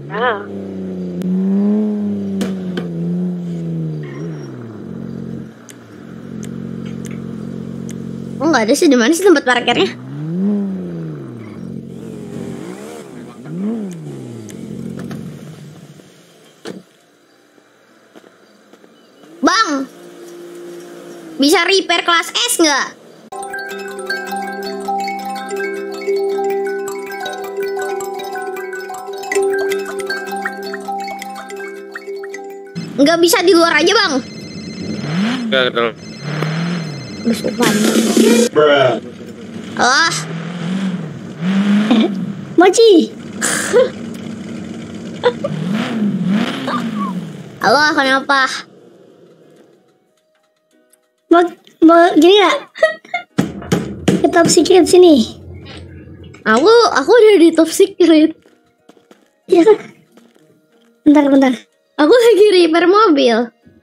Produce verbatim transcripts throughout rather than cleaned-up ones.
Ah. Oh, nggak ada sih. Di mana sih tempat parkirnya? Bang, bisa repair kelas S nggak? Nggak bisa di luar aja, Bang? Nggak, dalam. Ah, Mochi. halo, kenapa? Mau, mau gini gak? Ke top secret sini. Aku, aku udah di top secret. Iya kan? Bentar, bentar. Aku lagi repair mobil.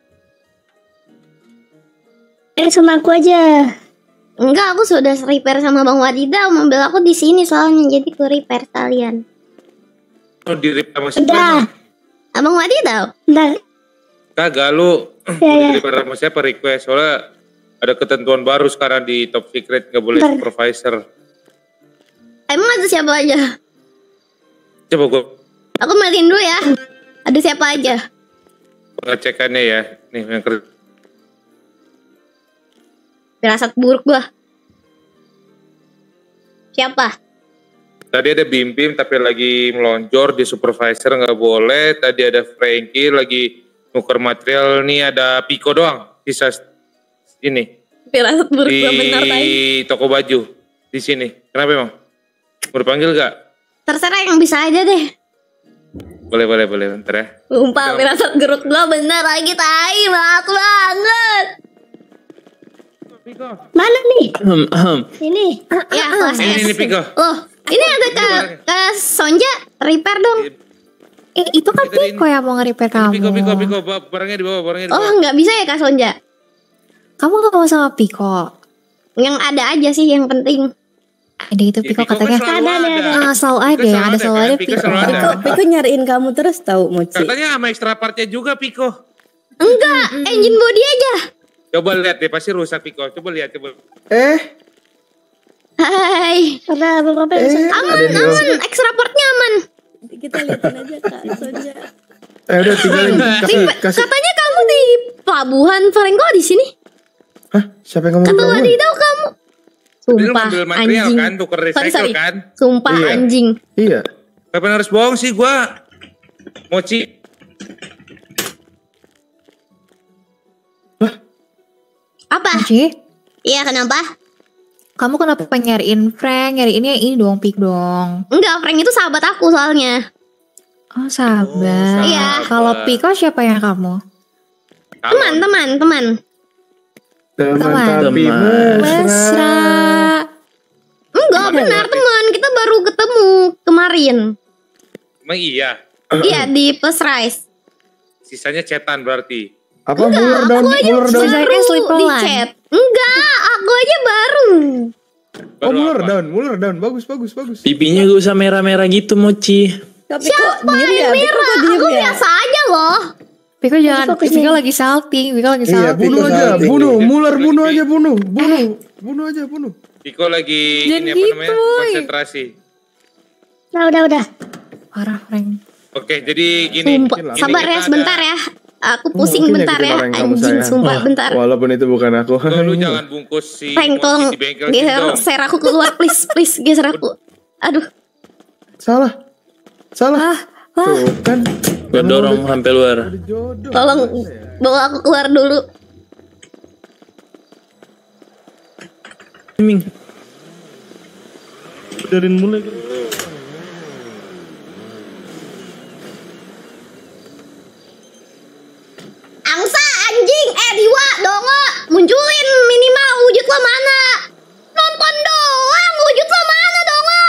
Eh, sama aku aja. Enggak, aku sudah repair sama Bang Wadidau. Mobil aku di sini soalnya, jadi aku repair sekalian. Oh, di repair masih Udah. Abang Wadidau? Bentar. kagak lu. Ya, Di repair sama siapa request? Soalnya ada ketentuan baru sekarang di top secret, nggak boleh Bentar. supervisor. Emang ada siapa aja? Coba gua Aku matiin dulu ya. Ada siapa aja? pengecekannya ya. Nih yang kerja. Firasat buruk gua. Siapa? Tadi ada Bim Bim tapi lagi melonjor di supervisor nggak boleh. Tadi ada Frankie lagi nuker material. Nih ada Piko doang. Sisa ini Firasat buruk di gua benar tadi. toko baju di sini. Kenapa emang? Mau dipanggil gak? Terserah, yang bisa aja deh. Boleh boleh boleh bentar ya. Sumpah, firasat buruk gua benar lagi, tai. Maaf banget. Piko. Mana nih? Hmm, hmm. Ini. Ya, kelas Ini, S. ini Piko. Oh, ini ada ke, ke Sonja. Repair dong. Eh, itu kan Kita ini- Piko yang mau nge-repair kamu. Piko Piko Piko ba- barangnya di bawah barangnya di Oh, bawah. nggak bisa ya Kak Sonja? Kamu gak mau sama Piko? Yang ada aja sih yang penting. Ada itu Ya, Piko Piko kan katanya. selalu Ada, ada, ada. Ah, selalu ada Piko ya, ada selalu kan? ada Piko Piko. selalu ada. Piko, Piko nyariin kamu terus tahu Mochi. Katanya sama extra partnya juga Piko. Enggak, engine body aja. Coba lihat deh pasti rusak Piko. Coba lihat coba. Eh, Hai. Ada beberapa yang eh, Aman, ada nih. aman. Extra portnya aman. Kita liatin aja Kak Sonja. Eh udah tinggalin kasih Ri- kasih. Katanya kamu di pelabuhan Varengo di sini. Hah? Siapa yang ngomong Kata kamu? Wadidau kamu. Tadi lu Sumpah, ngambil material anjing. kan, tuker Sorry, recycle sorry. kan. Sumpah, Iya. anjing. Iya. Kapan harus bohong sih gua? Mochi. Apa? Mochi, Iya, kenapa? kamu kenapa nyariin Frank? Nyariinnya yang ini dong, Pik dong. Enggak, Frank itu sahabat aku soalnya. Oh, sahabat. Iya. Kalau Piko siapa yang kamu? Teman, teman, teman. Teman Teman. tapi Teman. mesra. Mesra. Enggak, benar teman. Kita baru ketemu kemarin. Emang iya. Iya, di Plus Rise. Sisanya cetan berarti. Apa mulur daun? Mulur daun. Sisanya Baru sleep di pelan. chat. Enggak, aku aja baru. Oh Baru mulur apa? daun, mulur daun. Bagus, bagus, bagus. Pipinya gak usah merah-merah gitu, Mochi. Kak Piko diem ya, Piko Mira, kok diem aku ya? biasa aja loh. Piko jangan, fokus Piko nih. lagi salting, Piko lagi Iya, salting. bunuh aja, salting. bunuh, mular bunuh aja, bunuh, bunuh, bunuh aja, bunuh. Piko lagi Jangan ini apa gitu, namanya? woy. Konsentrasi. Nah, udah, udah. Parah, Frank. Oke, jadi gini. Sumpah, Gini, sabar kita ya ada- sebentar ya. Aku pusing Mungkin bentar ya. nyakitin orang yang kamu Anjing, sayang. sumpah bentar. Walaupun itu bukan aku. Tuh, lu jangan bungkus si Frank, Mochi tolong di bengkel geser, dong. geser aku keluar, please, please, geser aku. Aduh, Salah, salah. Tuh kan. Gue dorong sampai luar. Jodoh. tolong bawa aku keluar dulu. Ming. Darin mulai. Angsa, anjing, eh Diwa, Dongo, munculin minimal wujud lo mana? Nonton doang, wujud lo mana, Dongo?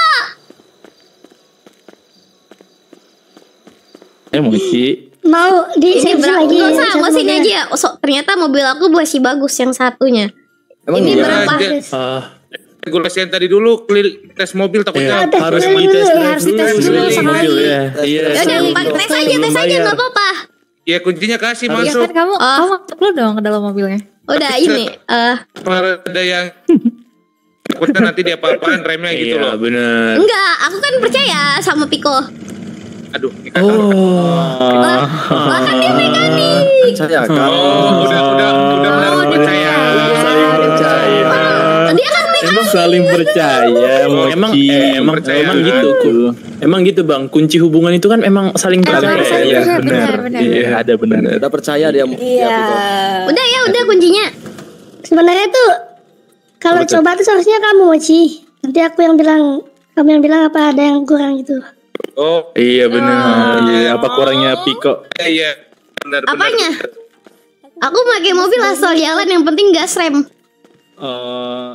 Eh, Mochi. Mau di Ini sini berapa? lagi. Gak usah, satu mau sini mobil. aja ya. Oh, so, ternyata mobil aku masih bagus yang satunya. Emang Ini iya? berapa? Dia- Ah, regulasi yang tadi dulu, clear tes mobil takutnya. tes harus dulu, dites dulu, harus dites dulu sebelum sekali. mobil ya. Iya. Ya udah, Pak, tes aja, tes aja nggak apa-apa. Ya kuncinya kasih Ya masuk. kan kamu, Oh. kamu masuk dulu dong ke dalam mobilnya. Udah ini, eh Ada yang takutnya nanti dia apa-apaan remnya gitu Iya loh. benar. enggak, aku kan percaya sama Piko. Aduh, ikan Oh. Bahkan dia mekanik. Percaya kan? Oh, udah udah udah benar percaya. Saling percaya. Dia kan Emang saling percaya, emang eh, emang Percaya. emang gitu, Ku. Emang gitu bang. Kunci hubungan itu kan emang saling percaya. Emang saling Iya, percaya, benar. benar, benar. Iya, ada benar. Udah percaya dia. Iya. udah ya, udah kuncinya. Sebenarnya tuh kalau Apa tuh? coba tuh seharusnya kamu Mochi. Nanti aku yang bilang, kamu yang bilang apa ada yang kurang gitu. Oh, Iya benar. Iya, apa kurangnya Piko? iya iya. Benar benar. Apanya? Aku pakai mobil asal jalan, yang penting gas rem. Eh,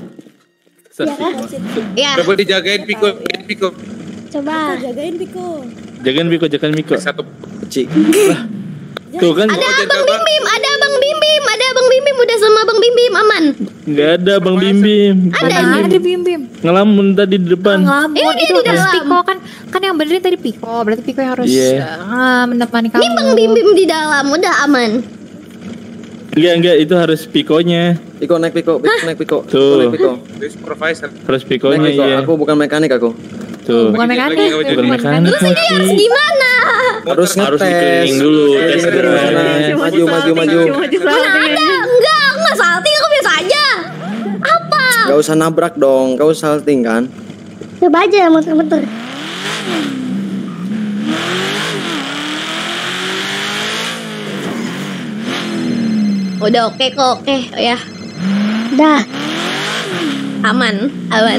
Ya, Coba dijagain Piko, Piko Coba. Jagain Piko. Jangan Piko, jangan Piko. satu. Cik. Tuh kan ada Oh, Abang jaga, Bang. Bim Bim, ada Abang Bim Bim, ada Abang Bim Bim, udah sama Abang Bim Bim, aman. nggak ada Bang Bim Bim. Ada Nah, ini. ada Bim Bim. Ngelamun tadi di depan. Ngelamun Ini dia itu di harus dalam. Piko kan kan yang benerin tadi Piko, berarti Piko yang harus Iya. ah, menemani kamu. Ini Bang Bim Bim di dalam, udah aman. Enggak enggak itu harus Pikonya. Piko naik Piko, Piko naik Piko. Tuh. Piko naik Piko. Dia supervisor. Harus Naik Pikonya Piko. iya. Aku bukan mekanik aku. Tuh. Bukan mekanik, Lagi nggak Bukan mekanik. Terus ini harus gimana? Harus Harus ngetes. dikeliling dulu, tes Keliling dulu drive. sana. Maju, maju, maju. Mana ada? Enggak, aku nggak salting, aku biasa aja. Apa? Gak usah nabrak dong. Kau salting kan? Coba aja muter-muter. Udah oke kok, oke oh, ya. Dah. Aman, aman.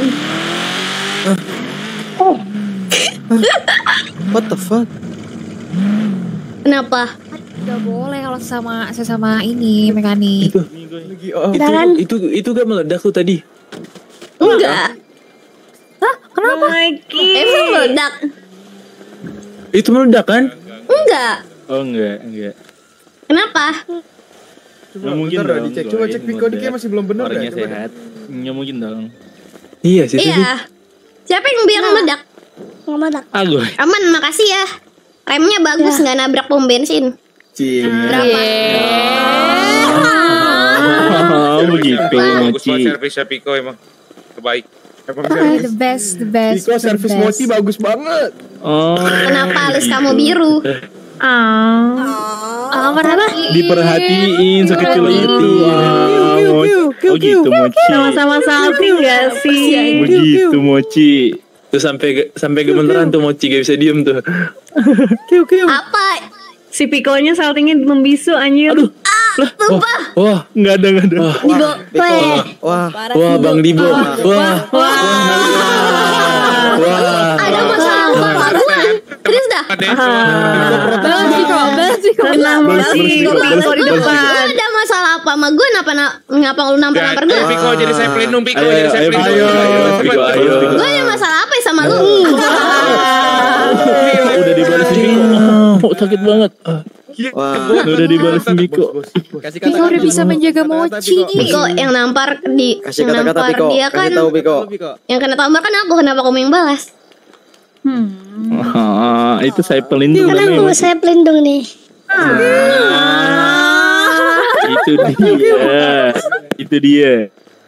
What the fuck? Kenapa? Gak boleh kalau sama sesama ini mekanik. Udah kan? Itu itu gak meledak tuh tadi. Enggak. Hah? Kenapa? Emang meledak? Itu meledak kan? Enggak. Oh enggak, enggak. Kenapa? Coba Nggak mungkin bentar dah dong, dicek. nggak Coba mungkin cek Piko meledak. dikit masih belum benar dah. Orangnya Coba deh. sehat. Nggak mungkin dong. Iya sih tadi. Iya. Siapa yang bilang meledak? Nggak meledak. Aku. Aman, makasih ya. Remnya bagus, nggak nabrak pom bensin. Cing. Berapa? Oh, begitu, Bagus banget Mochi. servisnya Piko emang. Terbaik. Emang Ah, servis the best, the best. Piko the servis best. Mochi bagus banget. Oh. Kenapa alis kamu biru? Ah, ah, apa? Diperhatiin sekecil itu. Ah, Mochi. Oh gitu, Mochi. Sama-sama salting gak sih? Begitu, Mochi. Tuh sampai sampai gemeteran tuh Mochi, gak bisa diem tuh. Apa? Si Pikonya saltingnya membisu anjir. Aduh. Sumpah. Wah, nggak ada nggak ada. Digo. Wah, Wah, Bang Dibo. Wah, wah, wah. Ada masalah apa sama gue? Terus dah. Ada yang cuma- Balas Piko, balas Piko. Tenang Balas si Piko, Piko balas di Piko. Lu depan. ada masalah apa sama gue? Ngapa ngapa lu nampar-nampar gue? Ayo Piko jadi saya pelindung Piko Ayo, jadi saya ayo, pelindung. ayo, ayo, Piko, ayo. Gue ada masalah apa ya sama lu? Udah dibalesin Piko. Oh, sakit banget. wah. Udah dibalesin Piko. Kasih Piko udah bisa menjaga Mochi. Piko yang nampar di Kasih yang kata-kata nampar Piko. dia kan Kasih tahu Piko. yang kena tampar kan aku, kenapa kamu yang balas? Ah, itu saya pelindung Kan aku namanya. saya pelindung nih. Itu dia. Itu dia.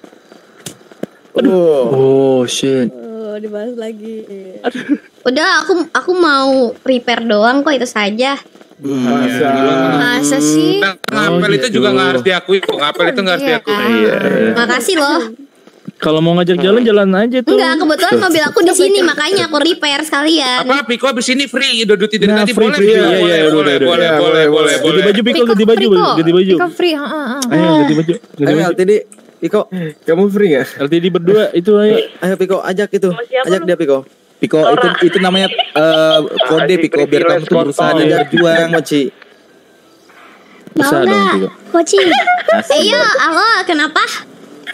Oh, shit. Oh, dibahas lagi. Udah, aku aku mau repair doang kok, itu saja. Masa. Masa sih? Nah, ngapel itu gitu. juga nggak harus diakui kok. Ngapel itu nggak harus Iya. diakui. Iya. Makasih loh. Kalau mau ngajak jalan jalan aja tuh. Enggak, kebetulan mobil aku di sini, makanya aku repair sekalian. Apa Piko abis ini free udah duty dari Nah, tadi free, boleh free. Piko? Iya, iya, Boleh, udah, boleh, udah, boleh, udah. boleh, boleh, Ganti boleh. baju Piko, ganti baju, Piko. ganti baju. Piko free, heeh, heeh. Ayo ganti baju. Ganti Ayo baju. L T D. Piko. Kamu free nggak? L T D berdua itu ayo. Ayo Piko, ajak itu. Ajak dia Piko. Piko itu itu namanya eh, kode Piko biar kamu tuh berusaha dan berjuang. Mochi. Mau Bisa dong nggak? Piko. Mochi. Eh yo, halo, kenapa?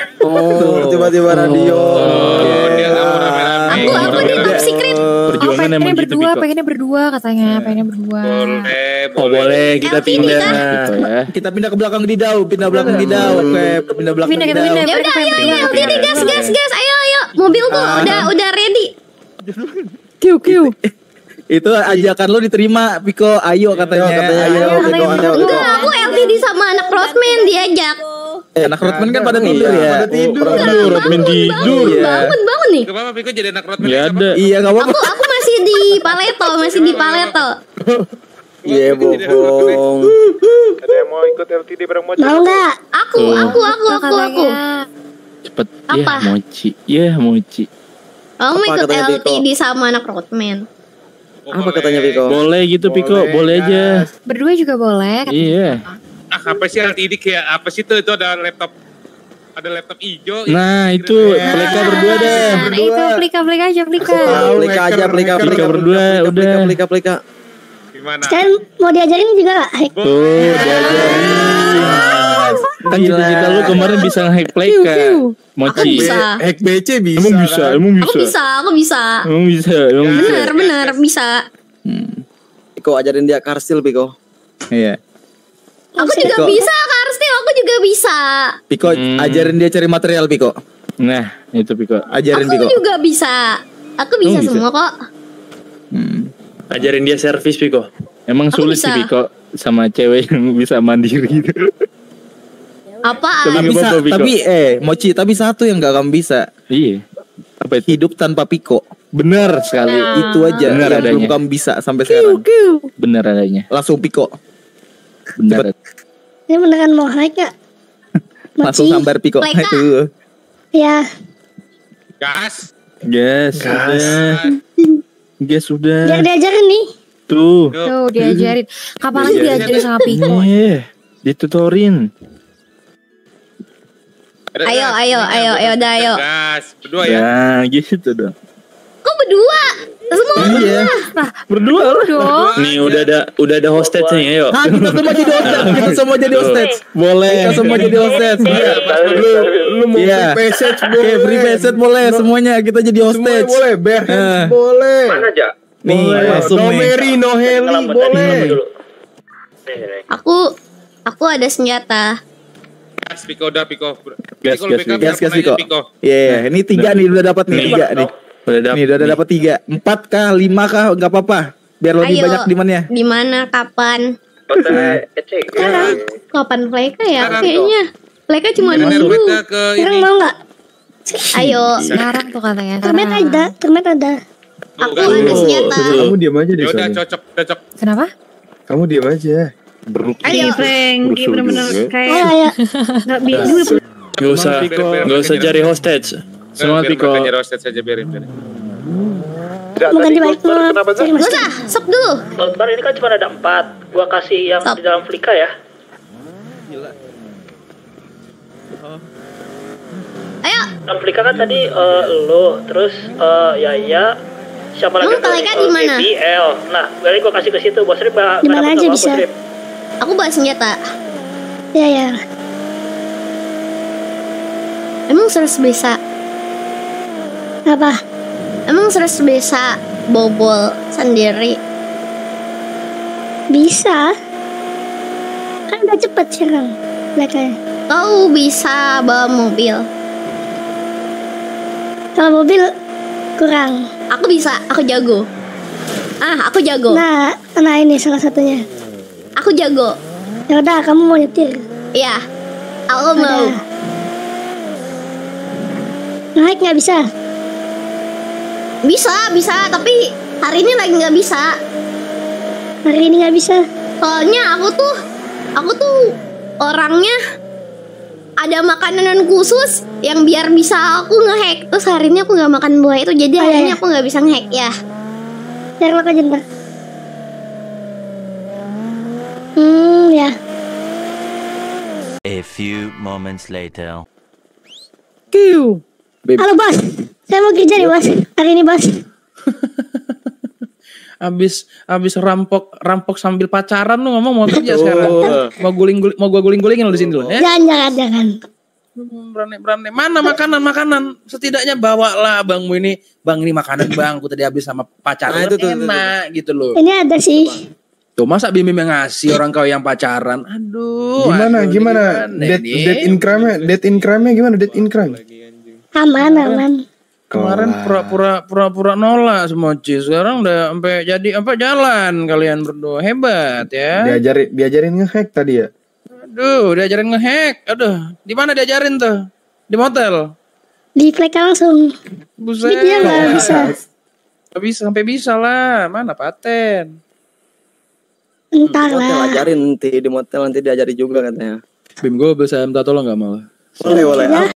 Oh, tiba-tiba radio. Oh, dia nggak mau rame-rame. Aku aku di top secret. Perjuangan emang Pengennya gitu berdua, Piko. pengennya berdua katanya, pengennya berdua. Boleh, Oh boleh kita Elvi pindah nikah. gitu ya. Kita pindah ke belakang Didau, pindah belakang Didau, oke, pindah belakang Pindah, kita Didau. pindah. Ya udah, ayo, ayo, Berdua, jadi gas, gas, gas, ayo, ayo. Mobilku udah, udah ready. Kiu, kiu. Itu ajakan lo diterima, Piko. Ayo katanya. Ayo, katanya, Ayo. ayo, Piko, ayo, Piko. Enggak, aku L T D sama anak Rodman diajak. Eh, anak Rodman kan pada tidur ya. Pada tidur. Enggak, Aduh, Rodman bangun, tidur. bangun, ya. bangun, bangun nih. Gak apa-apa Piko jadi anak Rodman. Ya ada. Iya, enggak apa-apa. Aku, aku masih di Paleto, masih di Paleto. Iya, bohong. Ada yang mau ikut L T D bareng Mochi? Mau nggak? Aku, aku, aku, aku, aku. Cepet. Apa? Ya mochi. Ya mochi. Kamu Apa ikut katanya, L T D Piko? sama anak Rodman. Apa katanya Piko? Boleh gitu Piko, boleh aja. Berdua juga boleh. katanya. Iya. Ah apa sih L T D kayak apa sih tuh? Itu ada laptop, ada laptop hijau. Nah itu mereka berdua deh. Nah, itu plika-plika aja, plika. Plika aja, plika, Plika plika berdua, plika, udah. Plika, plika, plika. Gimana? Sekarang mau diajarin juga nggak? Hack. Tuh diajarin. Kan cita-cita lu kemarin bisa nge-hack Pleka. Aku Mochi. bisa. Hack B C bisa. Emang bisa, kan? emang Aku bisa. bisa, aku bisa. Emang bisa, emang bisa. Bener, bener, bisa. Piko ajarin dia karsil, Piko. Iya. Aku juga Piko. bisa, Kak Arsti, aku juga bisa. Piko, Hmm. ajarin dia cari material, Piko. Nah itu Piko. Ajarin, Aku Piko. juga bisa. Aku bisa Oh, bisa. semua kok. Ajarin dia servis Piko. Emang Aku sulit bisa. sih Piko sama cewek yang bisa mandiri gitu. Apaan? Tapi Tapi, nggak sa- apa-apa, Piko. tapi eh, Mochi, tapi satu yang gak kamu bisa. Iya. Apa itu? Hidup tanpa Piko. Benar sekali. Nah. Itu aja Benar yang belum adanya. kamu bisa sampai sekarang. Benar adanya. Langsung Piko. Benar. Ini beneran mau hack nggak? Langsung Mochi. sambar Piko. Pleka. Itu. Ya, Gas. Gas. Gas. Gas sudah. biar diajarin nih. Tuh. Tuh, diajarin. Kapan lagi diajarin sama Piko? Iya. Ditutorin. Ada Ayo, gas. ayo, ayo, ayo, udah, ayo. Gas. Berdua ya. Nah gitu dong. Kok berdua? Semua Iya. Berdua lah. Dong. Nih udah ada udah ada hostage nih, ayo. Ah, kita semua jadi hostage. Kita semua jadi hostage. Boleh. Kita semua jadi hostage. Iya. Lu, lu mau Iya. free passage Oke, boleh. free passage boleh semuanya. Kita jadi Semua hostage. boleh. Bear hands Eh. boleh. Mana aja? Nih, Boleh. langsung No nih. Mary, no Heli Ngelambat boleh. tadi dulu. Nih, nih. Aku, aku ada senjata. Gas Piko udah Piko. Gas, Piko, lu gas, backup, Gas, gas, aku nanya, Piko. Iya, iya. Ini tiga nih udah dapat nih, tiga nih. Udah dapet. Nih udah ada dapat tiga. Empat kah, lima kah, nggak apa-apa. Biar lebih Ayo. banyak di mana ya. Di mana? Kapan? Hotel Ecek. Sekarang. Kapan Pleka ya? Sekarang Kayaknya. Pleka cuma Bener nunggu. mereka ke Sekarang ini. mau nggak? Ayo. Sekarang tuh katanya. Termet sekarang. ada, termet ada. Aku Tuh, ada tuh. senjata. Kamu diam aja deh Ya udah Sony. cocok, cocok. Kenapa? Kamu diam aja. Ayo. Nih Frank, dia bener-bener Ayo, kayak ayo. nggak bisa. Gak usah, Biar- biar- gak usah biar- cari hostage. Semangat, Biar Piko. mereka nyari hostage saja biarin, biarin. Mau ganti balik mau cari Gak mas. usah, sok dulu. Ntar ini kan cuma ada empat. Gua kasih yang Stop. di dalam Flika ya. Ayo. Dalam Flika kan tadi eh, lo, terus eh, Yaya, siapa lagi? Emang Pleka di mana? B L. Nah, berarti gua kasih ke situ. Bos Rip nggak Di mana dapet aja apa-apa, bisa. Bos Rip. Aku bawa senjata. Ya, ya. Emang serius bisa? Apa? Emang serius bisa bobol sendiri? Bisa. Kan udah cepet sekarang. Mereka. Kau bisa bawa mobil? Kalau mobil kurang. Aku bisa, aku jago. Ah, aku jago. Nah, nah ini salah satunya. Aku jago. Ya udah, kamu mau nyetir? Iya. Aku mau. Udah. Naik nggak bisa? Bisa, bisa, tapi hari ini lagi nggak bisa. Hari ini nggak bisa. Soalnya aku tuh, aku tuh orangnya ada makanan khusus yang biar bisa aku ngehack. Terus hari ini aku nggak makan buah itu, jadi Oh, hari iya, ini iya. aku nggak bisa ngehack ya. Sherlock aja ntar. Hmm, ya. A few moments later. Kiu. Halo bos, saya mau kerja nih bos. Hari ini bos. Abis abis rampok rampok sambil pacaran lu ngomong mau kerja sekarang. Mau guling guling mau gua guling gulingin lu di sini dulu ya. Jangan, jangan, jangan. Berani-berani. Mana makanan-makanan? Setidaknya bawalah abangmu ini. Bang ini makanan bang, aku tadi habis sama pacar. Nah, itu tuh, enak itu, gitu loh. Ini ada sih. Tuh masa Bim Bim yang ngasih orang kau yang pacaran? Aduh. Gimana aduh, gimana? Dead ini? dead in crime-nya, dead in crime-nya gimana? Dead in crime. Aman, aman. Kemarin pura-pura pura-pura nolak semua Ci. Sekarang udah sampai jadi apa jalan kalian berdua. Hebat ya. Diajarin diajarin nge-hack tadi ya. Aduh, diajarin nge-hack. Aduh, di mana diajarin tuh? Di motel. Di plek langsung. Buset. Jadi dia nggak bisa. Gak bisa sampai bisa lah. Mana paten? Entar Motel lah. ajarin nanti di motel nanti diajari juga katanya. Bim gue bisa minta tolong gak malah? Boleh boleh. Ya.